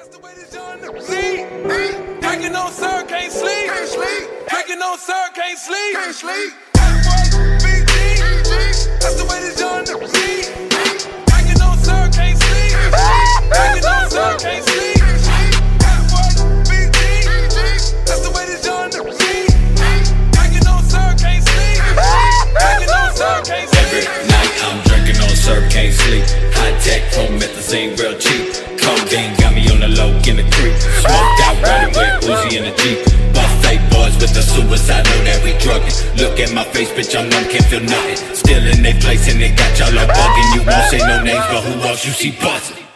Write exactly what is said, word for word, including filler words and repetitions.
That's the way this young nigga drinking on sir, can't sleep. Can't sleep. Drinking on sir, can't sleep. Can't sleep. That's the way this young nigga drinking on sir, can't sleep. Drinking on sir, can't sleep. That's the way this young nigga drinking on sir, can't sleep. Drinking on sir, can't sleep. Every night I'm drinking on sir, can't sleep. High tech, promethazine, real cheap. Codeine got me on the low in the creek. Smoked out riding with Uzi in the Jeep. Buffet boys with the suicide, know that we drugging. Look at my face, bitch, I'm numb, can't feel nothing. Still in they place and they got y'all all bugging. You won't say no names, but who else you see buzzing?